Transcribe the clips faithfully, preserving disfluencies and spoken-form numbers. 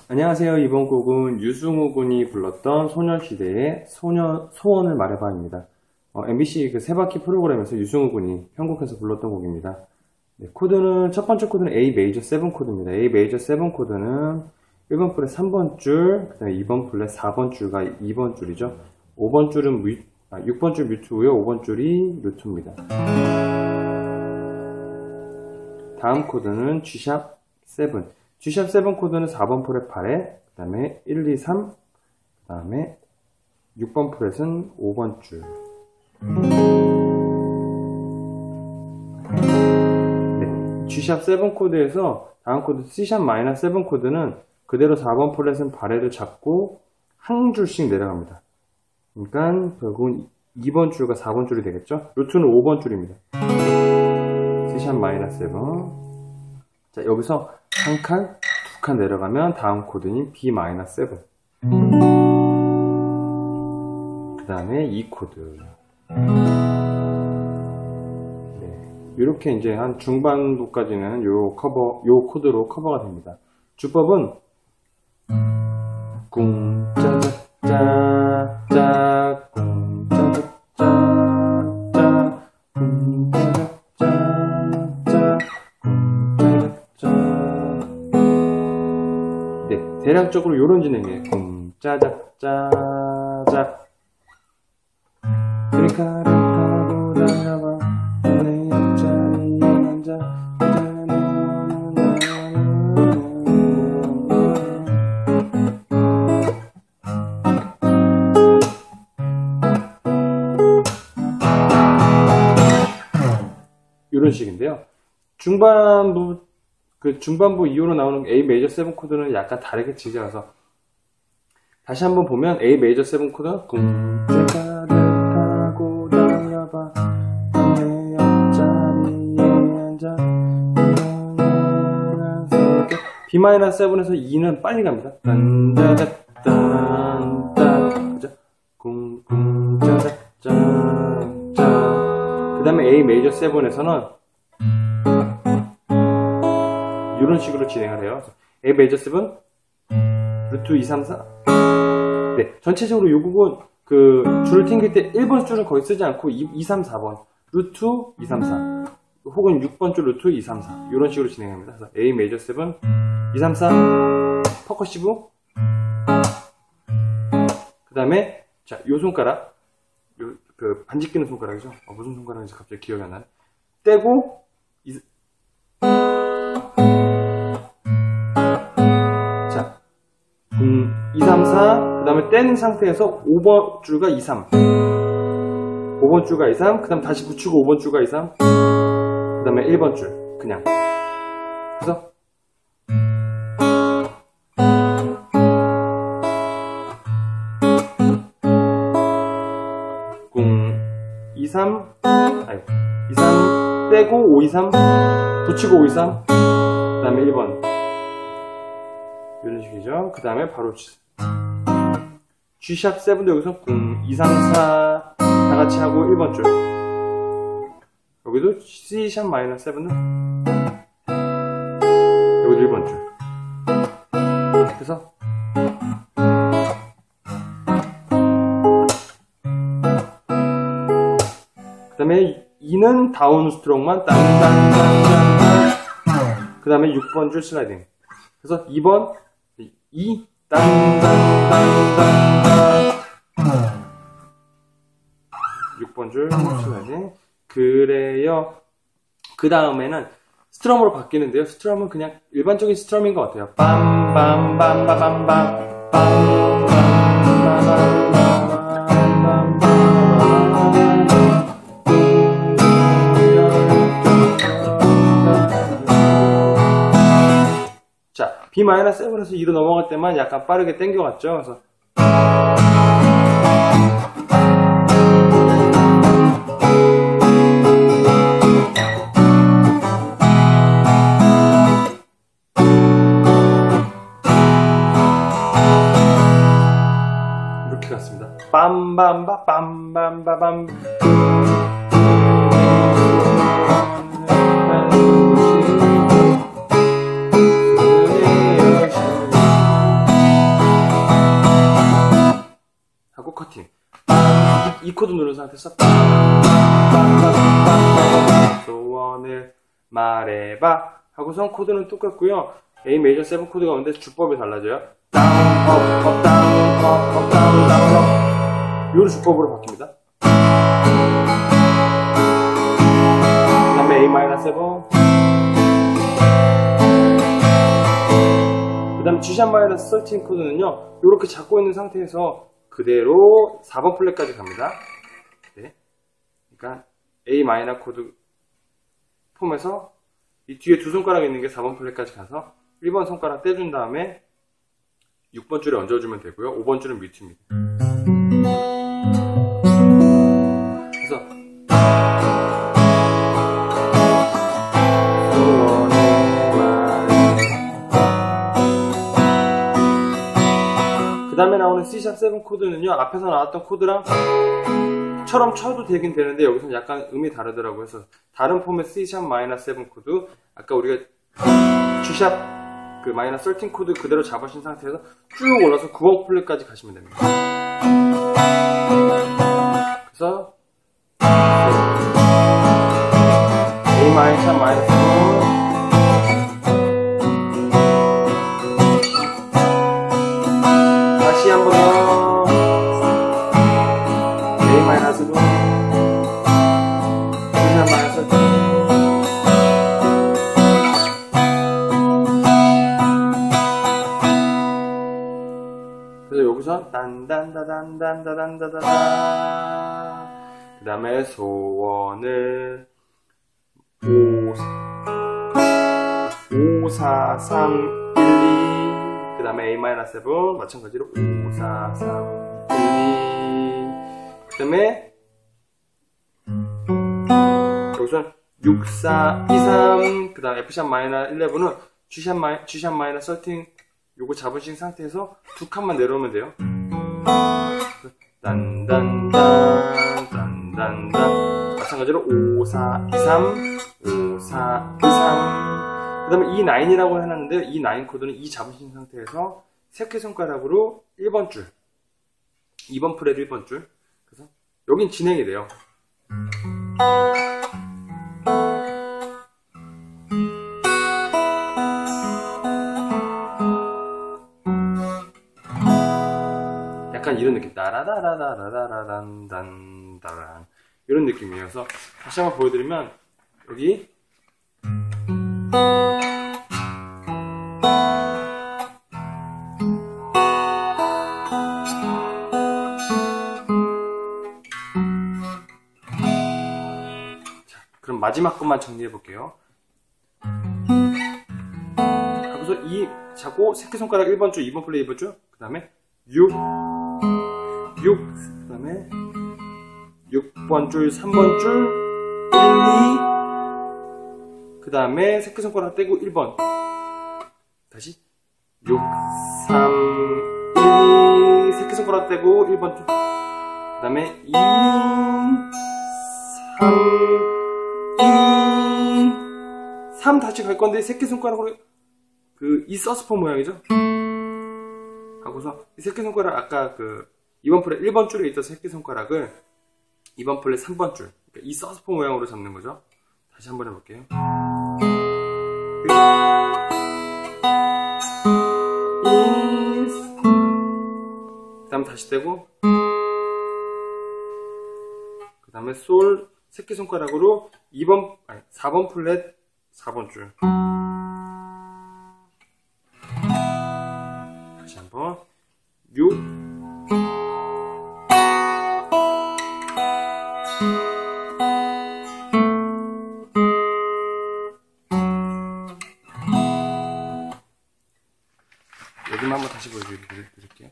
안녕하세요. 이번 곡은 유승우 군이 불렀던 소녀시대의 소녀, 소원을 말해봐입니다. 어, 엠비씨 그 세바퀴 프로그램에서 유승우 군이 편곡해서 불렀던 곡입니다. 네, 코드는, 첫 번째 코드는 A 메이저 칠 코드입니다. A 메이저 칠 코드는 일 번 플랫 삼 번 줄, 그 다음에 이 번 플랫 사 번 줄과 이 번 줄이죠. 오 번 줄은 뮤, 아, 육 번 줄 뮤트고요. 오 번 줄이 루트입니다. 다음 코드는 G 샵 칠. G 샵 칠 코드는 사 번 프렛 팔에, 그 다음에 일, 이, 삼, 그 다음에 육 번 프렛은 오 번 줄. 네, G 샵 칠 코드에서 다음 코드 C 샵 마이너스 칠 코드는 그대로 사 번 플랫은 바레를 잡고 한 줄씩 내려갑니다. 그러니까 결국은 이 번 줄과 사 번 줄이 되겠죠. 루트는 오 번 줄입니다. C 샵 마이너스 칠. 자, 여기서 한 칸, 두 칸 내려가면 다음 코드인 B 마이너스 칠. 그 다음에 E 코드. 네, 이렇게 이제 한 중반부까지는 요 커버, 요 코드로 커버가 됩니다. 주법은 꿍 짜자짜 짜 꿍 짜자짜 짜 꿍 짜자짜 꿍 짜자짜. 네, 대략적으로 요런 진행이에요. 꿍 짜자짜자. 그러니까 타고 달려봐 내 옆자리에 앉아. 이런 식인데요. 중반부, 그 중반부 이후로 나오는 A 메이저 칠 코드는 약간 다르게 지져서 다시 한번 보면 A 메이저 칠 코드는 꿈깨가를 타고 달려봐 내 옆자리에 앉아. B 마이너스 칠에서 E는 빨리 갑니다. 딴따다딴따, 그죠? 꿍꿍짜자짜. 그 다음에 A 메이저 칠에서는 이런 식으로 진행을 해요. A 메이저 칠, 루트 이, 삼, 사. 네, 전체적으로 이 곡은 그 줄을 튕길 때 일 번 줄은 거의 쓰지 않고 이, 삼, 사 번 루트 이, 삼, 사 혹은 육 번 줄 루트 이, 삼, 사 이런 식으로 진행합니다. 그래서 A 메이저 칠, 이, 삼, 사 퍼커시브. 그 다음에 자, 요 손가락, 요, 그 반지 끼는 손가락이죠. 어, 무슨 손가락인지 갑자기 기억이 안 나네. 떼고 이, 자, 음, 이, 삼, 사, 그 다음에 뗀 상태에서 오 번 줄과 이, 삼, 오 번 줄과 이, 삼, 그 다음 다시 붙이고 오 번 줄과 이, 삼, 그 다음에 일 번 줄 그냥. 그래서 이, 삼, 아니, 이, 삼 떼고 오, 이, 삼 붙이고 오, 이, 삼, 그 다음에 일 번 이런 식이죠. 그 다음에 바로 G 샵 칠도 여기서 꿍 이, 삼, 사 다 같이 하고 일 번 줄. 여기도 C 샵 마이너스 칠은 여기도 일 번 줄. 그래서 그 다음에 E는 다운 스트로크만 땅땅땅땅. 그 다음에 육 번 줄 슬라이딩. 그래서 이 번 E 땅땅땅땅땅 육 번 줄 슬라이딩. 그래요. 그 다음에는 스트럼으로 바뀌는데요. 스트럼은 그냥 일반적인 스트럼인 것 같아요. 빰빰빰빰빰빰 빰빰빰빰빰. B 마이너스 칠에서 E로 넘어갈 때만 약간 빠르게 당겨갔죠. 그래서 이렇게 갔습니다. 빰밤바 빰밤바밤. E 코드 누른 상태에서 소원을 말해봐 하고선 코드는 똑같고요. A 메이저 칠 코드가 오는데 주법이 달라져요. 다운, 업, 업, 다운, 업, 업, 다운, 다운, 업. 요런 주법으로 바뀝니다. 그 다음에 A 마이너 칠, 그 다음에 G 샵 마이너 십삼 코드는요, 요렇게 잡고 있는 상태에서 그대로 사 번 플랫까지 갑니다. 네. 그러니까 A 마이너 코드 폼에서 이 뒤에 두 손가락 있는 게 사 번 플랫까지 가서 일 번 손가락 떼준 다음에 육 번 줄에 얹어주면 되고요. 오 번 줄은 뮤트입니다. 그래서 그 다음에 나오는 C 샵 칠 코드는요, 앞에서 나왔던 코드랑 처럼 쳐도 되긴 되는데 여기서는 약간 음이 다르더라고요. 그래서 다른 폼의 C 샵 마이너 칠 코드, 아까 우리가 G 샵 그 마이너 십삼 코드 그대로 잡으신 상태에서 쭉 올라서 구 번 플랫까지 가시면 됩니다. 그래서 A 마이너 샵 마이너 칠, 다시 한 번 더 A 마이너 칠, G 샵 마이너 십삼. 그래서 여기서 딴딴다단단다단다다다, 그 다음에 소원을 오, 사, 삼, 일, 이, 그 다음에 A 마이너 칠 마찬가지로 오, 사, 삼, 일, 이, 그 다음에 여기서 육, 사, 이, 삼, 그 다음에 F 샵 마이너 십일은 G 샵 마이, G 샵 마이너 십삼 요거 잡으신 상태에서 두 칸만 내려오면 돼요. 딴딴딴 딴딴딴, 마찬가지로 오, 사, 이, 삼, 오, 사, 이, 삼. 그 다음에 이 나인이라고 해놨는데 이 나인 코드는 이 잡으신 상태에서 새끼손가락으로 일 번 줄, 이 번 프렛 일 번 줄, 그래서 여긴 진행이 돼요. 약간 이런 느낌, 따라다라다라다라단단다란 이런 느낌이어서 다시 한번 보여드리면 여기 자, 그럼 마지막 것만 정리해 볼게요. 하고서 이 잡고 새끼손가락 일 번 줄, 이 번 플랫, 이 번 줄, 그 다음에 육, 육, 그 다음에 육 번 줄, 삼 번 줄, 일, 이, 그 다음에 새끼손가락 떼고 일 번, 다시 육, 삼, 일, 이, 새끼손가락 떼고 일 번 줄, 그 다음에 이, 삼, 이, 삼 다시 갈 건데 새끼손가락으로 그 이 서스포 모양이죠? 하고서 이 새끼손가락 아까 그 이 번 플랫 일 번 줄에 있던 새끼손가락을 이 번 플랫 삼 번 줄, 그러니까 이 서스포 모양으로 잡는 거죠. 다시 한번 해볼게요. 그 다음 다시 떼고, 그 다음에 솔 새끼손가락으로 이 번, 아니 사 번 플랫 사 번 줄, 다시 한번 육, 여기만 한번 다시 보여드릴게요.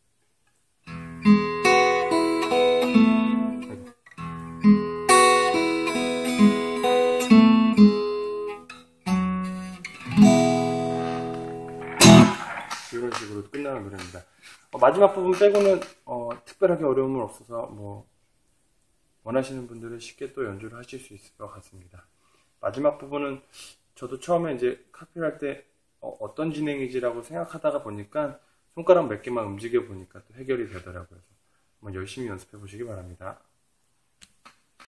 이런 식으로 끝나는 노래입니다. 어, 마지막 부분 빼고는 어, 특별하게 어려움은 없어서 뭐 원하시는 분들은 쉽게 또 연주를 하실 수 있을 것 같습니다. 마지막 부분은 저도 처음에 이제 카피를 할 때 어, 어떤 진행이지라고 생각하다가 보니까 손가락 몇 개만 움직여 보니까 또 해결이 되더라고요. 한번 열심히 연습해 보시기 바랍니다.